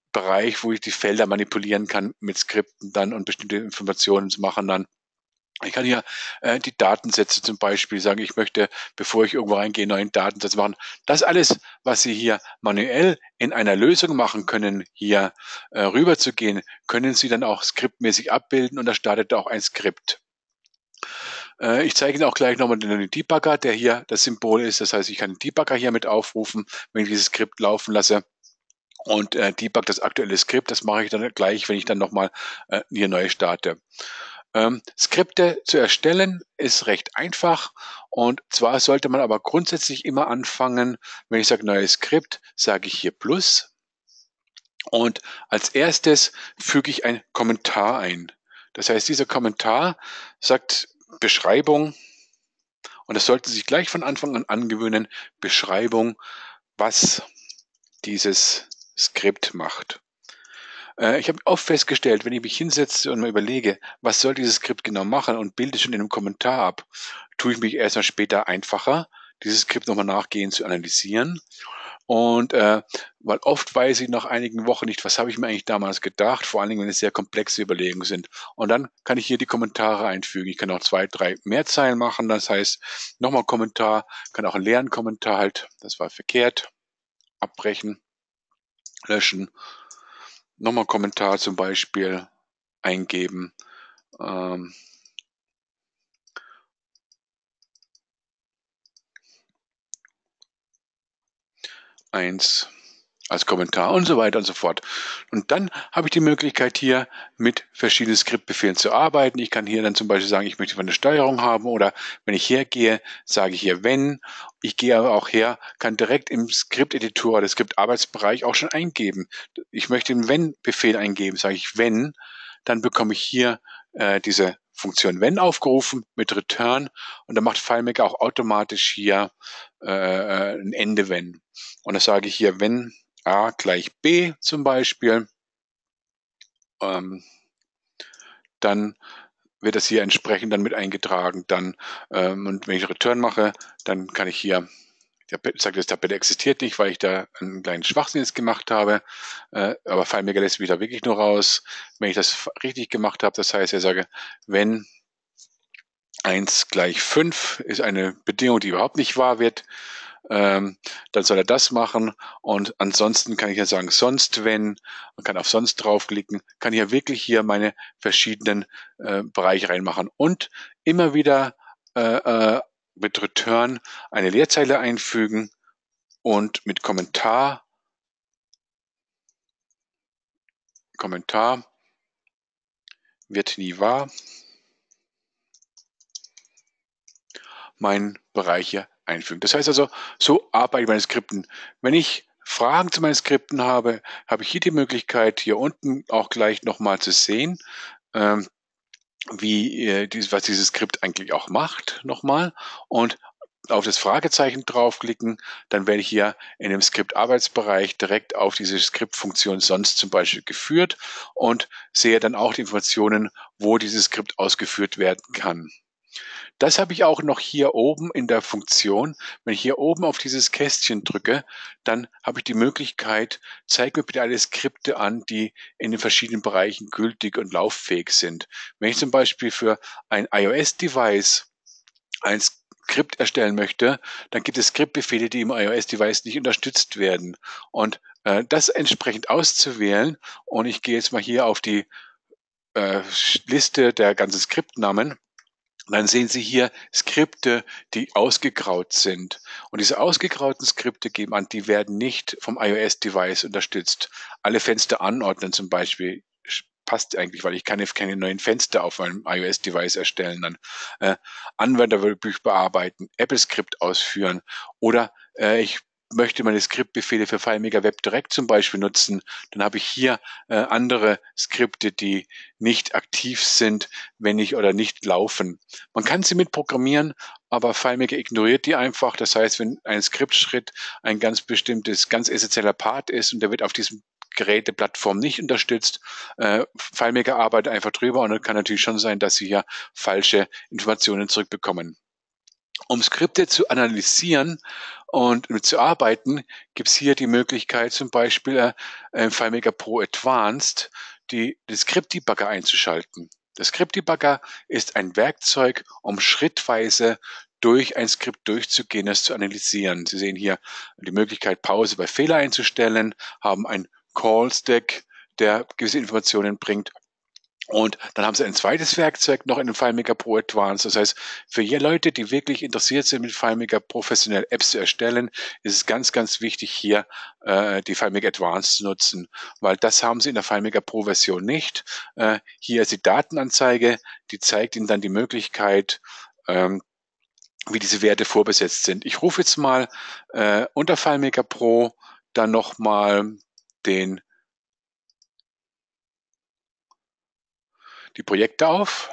Bereich, wo ich die Felder manipulieren kann mit Skripten dann und bestimmte Informationen zu machen dann. Ich kann hier äh, die Datensätze zum Beispiel sagen, ich möchte, bevor ich irgendwo reingehe, einen neuen Datensatz machen. Das alles, was Sie hier manuell in einer Lösung machen können, hier äh, rüber zu gehen, können Sie dann auch skriptmäßig abbilden und da startet auch ein Skript. Äh, ich zeige Ihnen auch gleich nochmal den Debugger, der hier das Symbol ist. Das heißt, ich kann den Debugger hier mit aufrufen, wenn ich dieses Skript laufen lasse. Und äh, debug das aktuelle Skript, das mache ich dann gleich, wenn ich dann nochmal äh, hier neu starte. Ähm, Skripte zu erstellen ist recht einfach und zwar sollte man aber grundsätzlich immer anfangen, wenn ich sage neues Skript, sage ich hier Plus und als erstes füge ich einen Kommentar ein. Das heißt, dieser Kommentar sagt Beschreibung und das sollten Sie sich gleich von Anfang an angewöhnen, Beschreibung, was dieses Skript macht. Äh, ich habe oft festgestellt, wenn ich mich hinsetze und mal überlege, was soll dieses Skript genau machen und bilde schon in einem Kommentar ab, tue ich mich erstmal später einfacher, dieses Skript nochmal nachgehend zu analysieren. Und äh, weil oft weiß ich nach einigen Wochen nicht, was habe ich mir eigentlich damals gedacht, vor allen Dingen, wenn es sehr komplexe Überlegungen sind. Und dann kann ich hier die Kommentare einfügen. Ich kann auch zwei, drei Mehrzeilen machen, das heißt nochmal Kommentar, kann auch einen leeren Kommentar halt, das war verkehrt, abbrechen, löschen. Nochmal Kommentar zum Beispiel eingeben. Ähm, eins als Kommentar und so weiter und so fort. Und dann habe ich die Möglichkeit hier mit verschiedenen Skriptbefehlen zu arbeiten. Ich kann hier dann zum Beispiel sagen, ich möchte eine Steuerung haben oder wenn ich hergehe, sage ich hier wenn. Ich gehe aber auch her, kann direkt im Skripteditor oder Skriptarbeitsbereich auch schon eingeben. Ich möchte den wenn-Befehl eingeben, sage ich wenn, dann bekomme ich hier äh, diese Funktion wenn aufgerufen mit Return und dann macht FileMaker auch automatisch hier äh, ein Ende wenn. Und das sage ich hier, wenn A gleich B zum Beispiel, ähm, dann wird das hier entsprechend dann mit eingetragen. Dann, ähm, und wenn ich Return mache, dann kann ich hier, ich sage, das Tabelle existiert nicht, weil ich da einen kleinen Schwachsinn jetzt gemacht habe, äh, aber FileMaker lässt mich da wirklich nur raus, wenn ich das richtig gemacht habe. Das heißt, ich sage, wenn eins gleich fünf ist eine Bedingung, die überhaupt nicht wahr wird, ähm, dann soll er das machen und ansonsten kann ich ja sagen, sonst wenn, man kann auf sonst draufklicken, kann ich ja wirklich hier meine verschiedenen äh, Bereiche reinmachen und immer wieder äh, äh, mit Return eine Leerzeile einfügen und mit Kommentar, Kommentar wird nie wahr, meinen Bereich hier einfügen. Das heißt also, so arbeite ich meine Skripten. Wenn ich Fragen zu meinen Skripten habe, habe ich hier die Möglichkeit, hier unten auch gleich nochmal zu sehen, ähm, wie, äh, dies, was dieses Skript eigentlich auch macht, nochmal. Und auf das Fragezeichen draufklicken, dann werde ich hier in dem Skriptarbeitsbereich direkt auf diese Skriptfunktion sonst zum Beispiel geführt und sehe dann auch die Informationen, wo dieses Skript ausgeführt werden kann. Das habe ich auch noch hier oben in der Funktion. Wenn ich hier oben auf dieses Kästchen drücke, dann habe ich die Möglichkeit, zeig mir bitte alle Skripte an, die in den verschiedenen Bereichen gültig und lauffähig sind. Wenn ich zum Beispiel für ein iOS-Device ein Skript erstellen möchte, dann gibt es Skriptbefehle, die im iOS-Device nicht unterstützt werden. Und äh, das entsprechend auszuwählen, und ich gehe jetzt mal hier auf die äh, Liste der ganzen Skriptnamen, und dann sehen Sie hier Skripte, die ausgegraut sind. Und diese ausgegrauten Skripte geben an, die werden nicht vom iOS-Device unterstützt. Alle Fenster anordnen zum Beispiel passt eigentlich, weil ich kann jetzt keine neuen Fenster auf meinem iOS-Device erstellen. Dann äh, Anwenderbücher bearbeiten, Apple-Skript ausführen oder äh, ich möchte meine Skriptbefehle für FileMaker Web direkt zum Beispiel nutzen, dann habe ich hier äh, andere Skripte, die nicht aktiv sind, wenn ich oder nicht laufen. Man kann sie mitprogrammieren, aber FileMaker ignoriert die einfach. Das heißt, wenn ein Skriptschritt ein ganz bestimmtes, ganz essentieller Part ist und der wird auf diesem Geräteplattform nicht unterstützt, äh, FileMaker arbeitet einfach drüber und dann kann natürlich schon sein, dass Sie hier falsche Informationen zurückbekommen. Um Skripte zu analysieren und mit zu arbeiten, gibt es hier die Möglichkeit, zum Beispiel äh, im FileMaker Pro Advanced die, den Script-Debugger einzuschalten. Der Script-Debugger ist ein Werkzeug, um schrittweise durch ein Skript durchzugehen, das zu analysieren. Sie sehen hier die Möglichkeit, Pause bei Fehler einzustellen, haben ein Call-Stack, der gewisse Informationen bringt. Und dann haben sie ein zweites Werkzeug noch in dem FileMaker Pro Advanced. Das heißt, für die Leute, die wirklich interessiert sind, mit FileMaker professionell Apps zu erstellen, ist es ganz, ganz wichtig, hier äh, die FileMaker Advanced zu nutzen, weil das haben sie in der FileMaker Pro Version nicht. Äh, hier ist die Datenanzeige, die zeigt Ihnen dann die Möglichkeit, ähm, wie diese Werte vorbesetzt sind. Ich rufe jetzt mal äh, unter FileMaker Pro dann nochmal den die Projekte auf.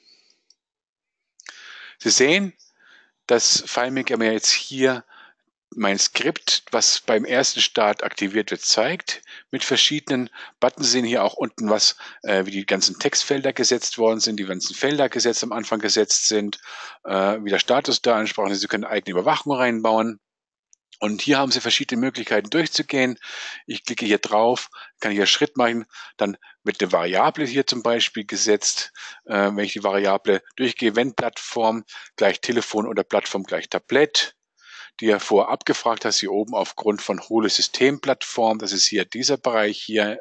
Sie sehen, dass FileMaker mir jetzt hier mein Skript, was beim ersten Start aktiviert wird, zeigt, mit verschiedenen Buttons. Sie sehen hier auch unten, was, äh, wie die ganzen Textfelder gesetzt worden sind, die ganzen Felder gesetzt am Anfang gesetzt sind, äh, wie der Status da ansprochen ist. Sie können eigene Überwachung reinbauen. Und hier haben Sie verschiedene Möglichkeiten durchzugehen. Ich klicke hier drauf, kann hier Schritt machen, dann wird eine Variable hier zum Beispiel gesetzt. Äh, wenn ich die Variable durchgehe, wenn Plattform gleich Telefon oder Plattform gleich Tablett, die ja vorher abgefragt hast, hier oben aufgrund von Hohle Systemplattform, das ist hier dieser Bereich hier,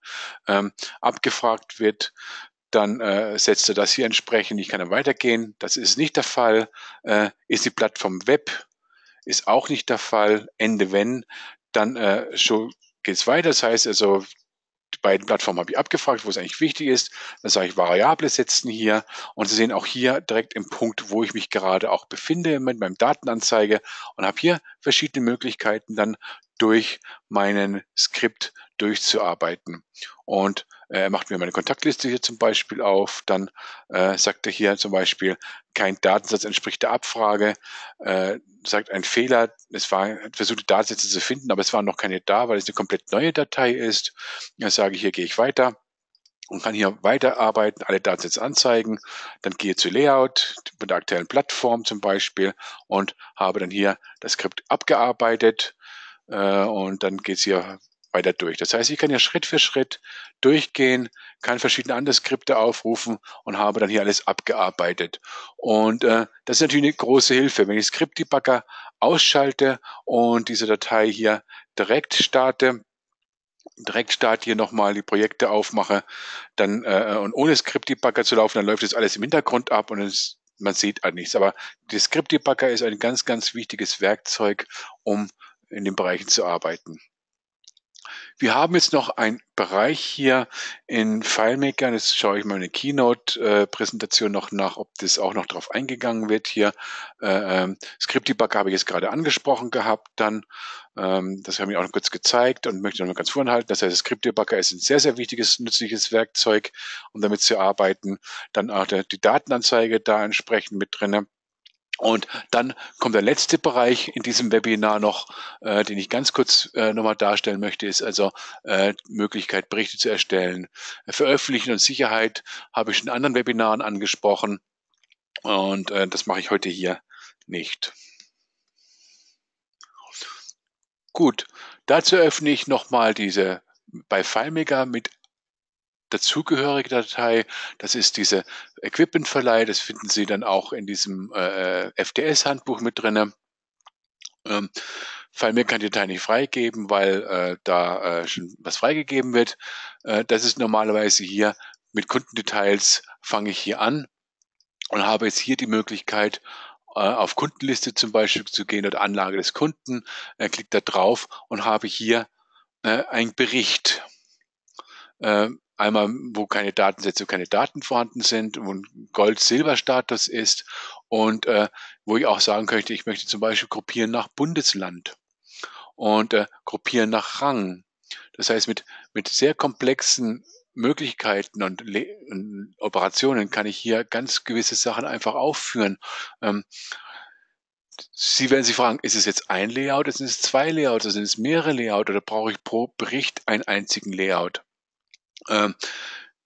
ähm, abgefragt wird, dann äh, setzt er das hier entsprechend. Ich kann dann weitergehen. Das ist nicht der Fall. Äh, ist die Plattform Web, ist auch nicht der Fall. Ende wenn, dann äh, schon geht es weiter. Das heißt also, die beiden Plattformen habe ich abgefragt, wo es eigentlich wichtig ist. Dann sage ich Variable setzen hier und Sie sehen auch hier direkt im Punkt, wo ich mich gerade auch befinde mit meinem Datenanzeige und habe hier verschiedene Möglichkeiten dann durch meinen Skript durchzuarbeiten. Und äh, er macht mir meine Kontaktliste hier zum Beispiel auf, dann äh, sagt er hier zum Beispiel, kein Datensatz entspricht der Abfrage, äh, sagt ein Fehler, es war versucht, die Datensätze zu finden, aber es waren noch keine da, weil es eine komplett neue Datei ist. Dann sage ich, hier gehe ich weiter und kann hier weiterarbeiten, alle Datensätze anzeigen. Dann gehe zu Layout mit der aktuellen Plattform zum Beispiel und habe dann hier das Skript abgearbeitet äh, und dann geht es hier weiter durch. Das heißt, ich kann hier Schritt für Schritt durchgehen, kann verschiedene andere Skripte aufrufen und habe dann hier alles abgearbeitet. Und äh, das ist natürlich eine große Hilfe. Wenn ich Skript-Debugger ausschalte und diese Datei hier direkt starte, direkt starte hier nochmal die Projekte aufmache, dann äh, und ohne Skript-Debugger zu laufen, dann läuft das alles im Hintergrund ab und es, man sieht halt nichts. Aber der Skript-Debugger ist ein ganz, ganz wichtiges Werkzeug, um in den Bereichen zu arbeiten. Wir haben jetzt noch einen Bereich hier in FileMaker. Jetzt schaue ich mal in der Keynote-Präsentation noch nach, ob das auch noch drauf eingegangen wird hier. Äh, ähm, Script-Debugger habe ich jetzt gerade angesprochen gehabt. Dann, ähm, das habe ich auch noch kurz gezeigt und möchte noch mal ganz vorhalten. Das heißt, Script-Debugger ist ein sehr, sehr wichtiges, nützliches Werkzeug, um damit zu arbeiten. Dann auch der, die Datenanzeige da entsprechend mit drinne. Und dann kommt der letzte Bereich in diesem Webinar noch, äh, den ich ganz kurz äh, nochmal darstellen möchte, ist also äh, Möglichkeit, Berichte zu erstellen. Veröffentlichen und Sicherheit habe ich schon in anderen Webinaren angesprochen und äh, das mache ich heute hier nicht. Gut, dazu öffne ich nochmal diese bei FileMaker mit dazugehörige Datei. Das ist diese Equipment-Verleih. Das finden Sie dann auch in diesem äh, F D S-Handbuch mit drinne. Ähm, FileMaker kann die Datei nicht freigeben, weil äh, da äh, schon was freigegeben wird. Äh, das ist normalerweise hier mit Kundendetails fange ich hier an und habe jetzt hier die Möglichkeit, äh, auf Kundenliste zum Beispiel zu gehen oder Anlage des Kunden. Äh, klickt da drauf und habe hier äh, einen Bericht. Äh, einmal, wo keine Datensätze, keine Daten vorhanden sind, wo ein Gold-Silber-Status ist und äh, wo ich auch sagen könnte, ich möchte zum Beispiel gruppieren nach Bundesland und äh, gruppieren nach Rang. Das heißt, mit, mit sehr komplexen Möglichkeiten und, und Operationen kann ich hier ganz gewisse Sachen einfach aufführen. Ähm, Sie werden sich fragen, ist es jetzt ein Layout, sind es zwei Layouts, oder sind es mehrere Layouts oder brauche ich pro Bericht einen einzigen Layout? Ähm,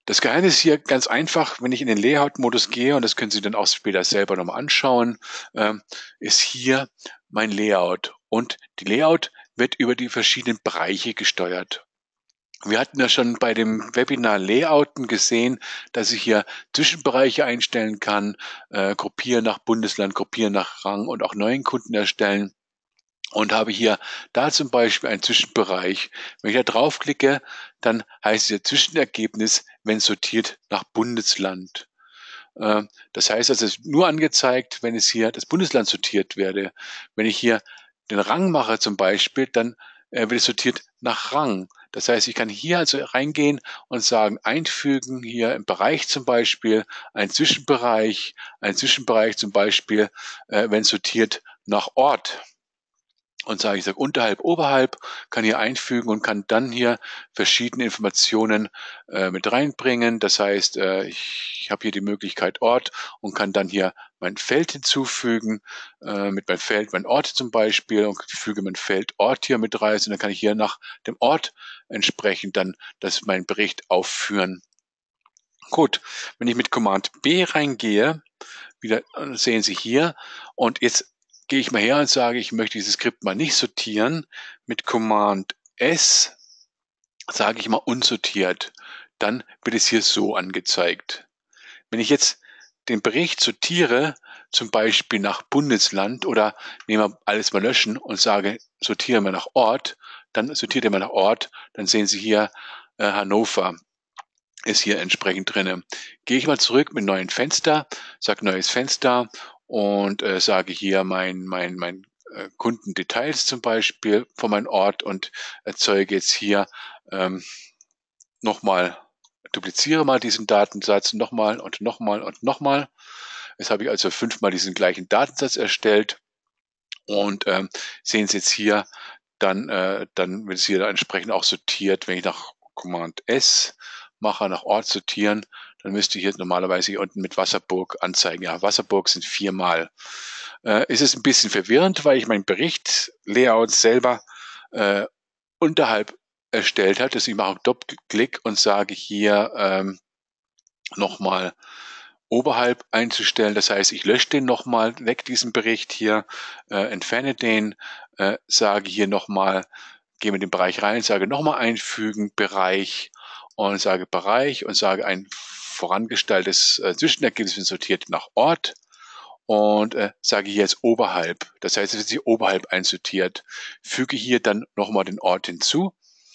Das Geheimnis ist hier ganz einfach, wenn ich in den Layout-Modus gehe, und das können Sie dann auch später selber nochmal anschauen, ähm, ist hier mein Layout. Und die Layout wird über die verschiedenen Bereiche gesteuert. Wir hatten ja schon bei dem Webinar Layouten gesehen, dass ich hier Zwischenbereiche einstellen kann, äh, gruppieren nach Bundesland, gruppieren nach Rang und auch neuen Kunden erstellen. Und habe hier da zum Beispiel einen Zwischenbereich. Wenn ich da draufklicke, dann heißt es hier Zwischenergebnis, wenn sortiert nach Bundesland. Äh, Das heißt, es ist nur angezeigt, wenn es hier das Bundesland sortiert werde. Wenn ich hier den Rang mache zum Beispiel, dann äh, wird es sortiert nach Rang. Das heißt, ich kann hier also reingehen und sagen, einfügen hier im Bereich zum Beispiel, ein Zwischenbereich, ein Zwischenbereich zum Beispiel, äh, wenn sortiert nach Ort. Und sage, ich sage unterhalb, oberhalb, kann hier einfügen und kann dann hier verschiedene Informationen äh, mit reinbringen. Das heißt, äh, ich habe hier die Möglichkeit Ort und kann dann hier mein Feld hinzufügen, äh, mit meinem Feld mein Ort zum Beispiel, und füge mein Feld Ort hier mit rein, und dann kann ich hier nach dem Ort entsprechend dann das mein Bericht aufführen. Gut, wenn ich mit Command B reingehe, wieder sehen Sie hier, und jetzt gehe ich mal her und sage, ich möchte dieses Skript mal nicht sortieren. Mit Command S sage ich mal unsortiert. Dann wird es hier so angezeigt. Wenn ich jetzt den Bericht sortiere, zum Beispiel nach Bundesland, oder nehmen wir alles mal löschen und sage, sortiere mal nach Ort, dann sortiert er mal nach Ort, dann sehen Sie hier äh, Hannover ist hier entsprechend drinne. Gehe ich mal zurück mit neuen Fenster, sage neues Fenster und äh, sage hier mein, mein, mein äh, Kundendetails zum Beispiel von meinem Ort und erzeuge jetzt hier ähm, nochmal, dupliziere mal diesen Datensatz nochmal und nochmal und nochmal. Jetzt habe ich also fünfmal diesen gleichen Datensatz erstellt, und ähm, sehen Sie jetzt hier, dann, äh, dann wird es hier entsprechend auch sortiert. Wenn ich nach Command S mache, nach Ort sortieren, dann müsste ich hier normalerweise hier unten mit Wasserburg anzeigen. Ja, Wasserburg sind viermal. Äh, ist es ein bisschen verwirrend, weil ich mein Bericht-Layout selber äh, unterhalb erstellt habe. Deswegen mache ich einen Doppelklick und sage hier ähm, nochmal oberhalb einzustellen. Das heißt, ich lösche den nochmal weg, diesen Bericht hier, äh, entferne den, äh, sage hier nochmal, gehe mit dem Bereich rein, sage nochmal einfügen, Bereich, und sage Bereich und sage ein vorangestelltes äh, Zwischenergebnis wird sortiert nach Ort, und äh, sage hier jetzt oberhalb. Das heißt, es wird sich oberhalb einsortiert. Füge hier dann nochmal den Ort hinzu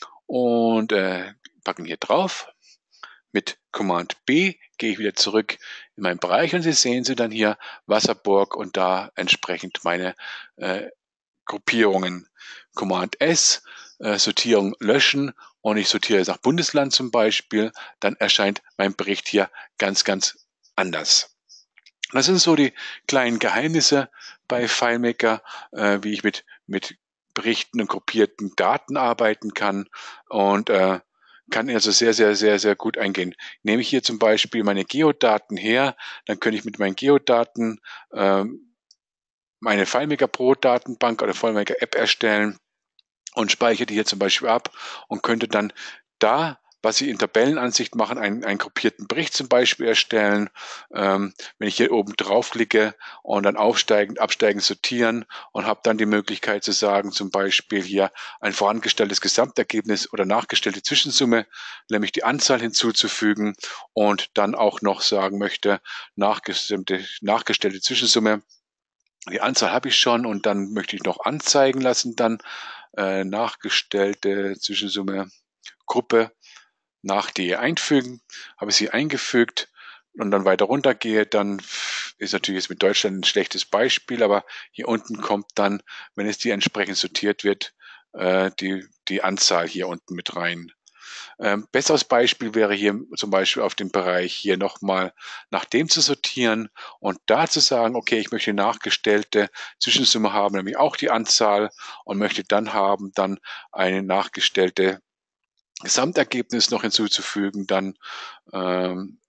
und äh, packen hier drauf. Mit Command B gehe ich wieder zurück in meinen Bereich, und Sie sehen Sie dann hier Wasserburg und da entsprechend meine äh, Gruppierungen. Command S, äh, Sortierung löschen, und ich sortiere nach Bundesland zum Beispiel, dann erscheint mein Bericht hier ganz, ganz anders. Das sind so die kleinen Geheimnisse bei FileMaker, äh, wie ich mit, mit Berichten und gruppierten Daten arbeiten kann, und äh, kann also sehr, sehr, sehr, sehr gut eingehen. Nehme ich hier zum Beispiel meine Geodaten her, dann könnte ich mit meinen Geodaten ähm, meine FileMaker Pro Datenbank oder FileMaker App erstellen und speichere die hier zum Beispiel ab und könnte dann da, was Sie in Tabellenansicht machen, einen, einen gruppierten Bericht zum Beispiel erstellen. Ähm, wenn ich hier oben draufklicke und dann aufsteigend, absteigend sortieren, und habe dann die Möglichkeit zu sagen, zum Beispiel hier ein vorangestelltes Gesamtergebnis oder nachgestellte Zwischensumme, nämlich die Anzahl hinzuzufügen, und dann auch noch sagen möchte, nachgestellte, nachgestellte Zwischensumme. Die Anzahl habe ich schon, und dann möchte ich noch anzeigen lassen, dann äh, nachgestellte Zwischensumme Gruppe nach D einfügen, habe ich sie eingefügt und dann weiter runter gehe, dann ist natürlich jetzt mit Deutschland ein schlechtes Beispiel, aber hier unten kommt dann, wenn es die entsprechend sortiert wird, äh, die, die Anzahl hier unten mit rein. Ähm, besseres Beispiel wäre hier zum Beispiel auf dem Bereich hier nochmal nach dem zu sortieren und da zu sagen, okay, ich möchte nachgestellte Zwischensumme haben, nämlich auch die Anzahl, und möchte dann haben, dann eine nachgestellte Gesamtergebnis noch hinzuzufügen, dann ähm,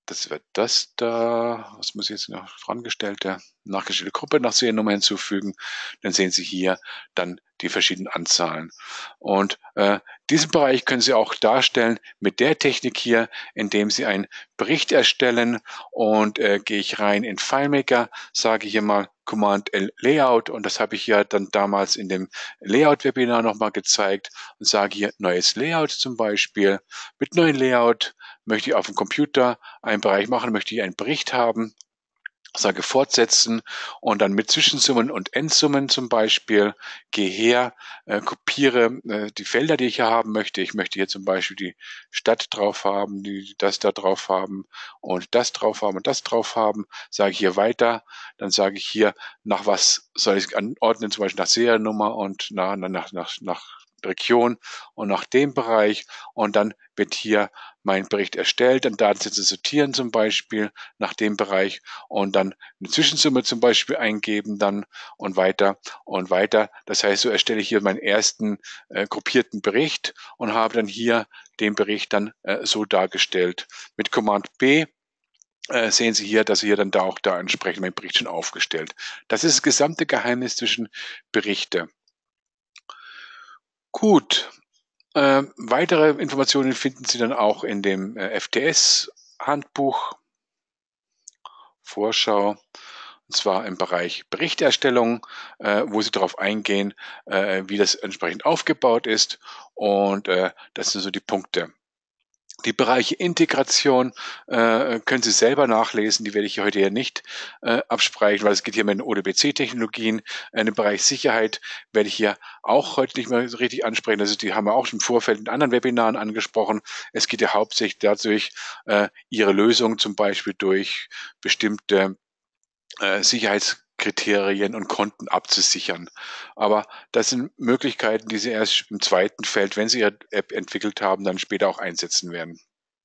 das wird das da. Was muss ich jetzt noch vorangestellte, nachgestellte Gruppe nach Seriennummer hinzufügen? Dann sehen Sie hier dann die verschiedenen Anzahlen. Und äh, diesen Bereich können Sie auch darstellen mit der Technik hier, indem Sie einen Bericht erstellen. Und äh, gehe ich rein in FileMaker, sage hier mal Command L Layout, und das habe ich ja dann damals in dem Layout-Webinar nochmal gezeigt, und sage hier neues Layout zum Beispiel. Mit neuen Layout möchte ich auf dem Computer einen Bereich machen, möchte ich einen Bericht haben, sage fortsetzen und dann mit Zwischensummen und Endsummen zum Beispiel, gehe her, äh, kopiere äh, die Felder, die ich hier haben möchte. Ich möchte hier zum Beispiel die Stadt drauf haben, die das da drauf haben und das drauf haben und das drauf haben. Sage ich hier weiter, dann sage ich hier, nach was soll ich anordnen, zum Beispiel nach Seriennummer und nach, nach, nach, nach Region und nach dem Bereich, und dann wird hier mein Bericht erstellt, dann Datensätze sortieren zum Beispiel nach dem Bereich und dann eine Zwischensumme zum Beispiel eingeben dann und weiter und weiter. Das heißt, so erstelle ich hier meinen ersten äh, gruppierten Bericht und habe dann hier den Bericht dann äh, so dargestellt. Mit Command B äh, sehen Sie hier, dass Sie hier dann da auch da entsprechend mein Bericht schon aufgestellt. Das ist das gesamte Geheimnis zwischen Berichte. Gut. Äh, weitere Informationen finden Sie dann auch in dem äh, F T S-Handbuch, Vorschau, und zwar im Bereich Berichterstellung, äh, wo Sie darauf eingehen, äh, wie das entsprechend aufgebaut ist, und äh, das sind so die Punkte. Die Bereiche Integration äh, können Sie selber nachlesen, die werde ich heute hier nicht äh, absprechen, weil es geht hier mit den O D B C-Technologien. Äh, den Bereich Sicherheit werde ich hier auch heute nicht mehr so richtig ansprechen. Also die haben wir auch schon im Vorfeld in anderen Webinaren angesprochen. Es geht ja hauptsächlich dadurch, äh, Ihre Lösung zum Beispiel durch bestimmte äh, Sicherheitskriterien und Konten abzusichern. Aber das sind Möglichkeiten, die Sie erst im zweiten Feld, wenn Sie Ihre App entwickelt haben, dann später auch einsetzen werden.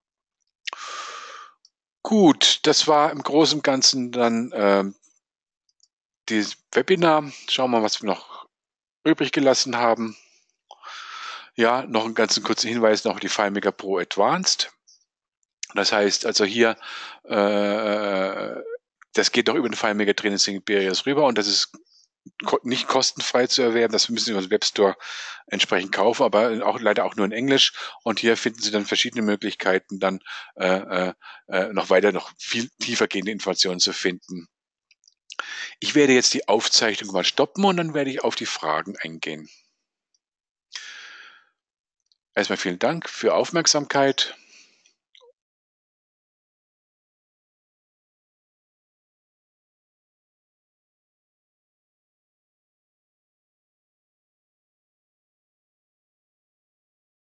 Gut, das war im Großen und Ganzen dann äh, dieses Webinar. Schauen wir mal, was wir noch übrig gelassen haben. Ja, noch einen ganz kurzen Hinweis noch auf die FileMaker Pro Advanced. Das heißt also hier, äh, das geht doch über den FileMaker Training Siberius rüber, und das ist nicht kostenfrei zu erwerben. Das müssen Sie über den Webstore entsprechend kaufen, aber auch leider auch nur in Englisch. Und hier finden Sie dann verschiedene Möglichkeiten, dann äh, äh, noch weiter, noch viel tiefer gehende Informationen zu finden. Ich werde jetzt die Aufzeichnung mal stoppen und dann werde ich auf die Fragen eingehen. Erstmal vielen Dank für Aufmerksamkeit.